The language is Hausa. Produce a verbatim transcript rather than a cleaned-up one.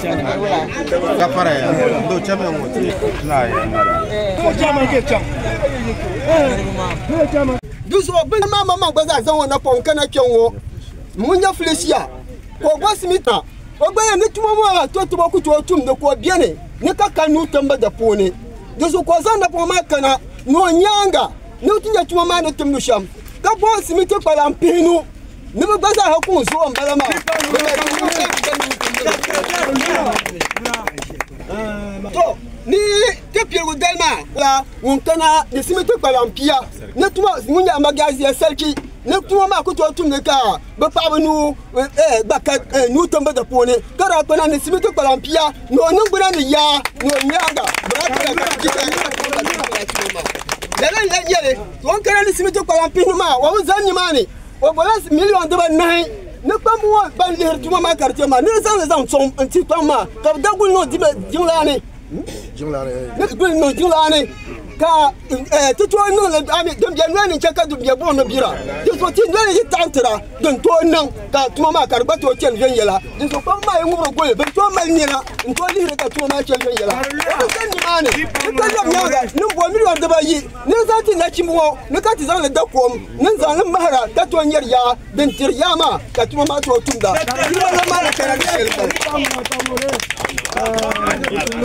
Gafara ya. Do chama moti. Na ya mara. Ko chama ke cham. Duso ben mama mama gbaza zan wona pon kana kenwo. Munya flesia. Ko gwasimita. Ogba ne tuma mo to to ku to tum de ko biene. Ne ka kanu tamba da pone. Duso ko zan da pon ma kana no nyanga. Ne utinya tuma ma ne tum no sham. Ka bo simite kwala mpinu. Ne gbaza ha ku so mbala ma. To ni te piero delma la on kana de simete kwalampia ne tuma munya magazi ya selki ne tuma ma ko to tum ne ka ba pa nu eh ba ka nu tomba da pone kara kana ne simete kwalampia no nu gbura ne ya no nyaga ba ka ka kita dala la yele on kana ne simete kwalampia no ma wa zanni mani o bola million de ba nine ne pas moi ban le tuma ma quartier ma ne sans les sont un petit peu ma ka dagul no dibe jinglaane Jinglaane ne gul no jinglaane ka eh to to no le ami dem je nani chaka du biye bon no bira de so ti nani yi tantra don to nan ka tuma ma karba to chen jen yela de so pa ma yumro gole ben to mal nira to li ka tuma ma chen jen yela ko san ni mane ne ka yam yaga nim bo million de ba yi ne za ti na chimwo ne ka ti zan le da kom ne zan le mahara ka to nyer ya den tir yama ka tuma ma to tunda ni ma ma kana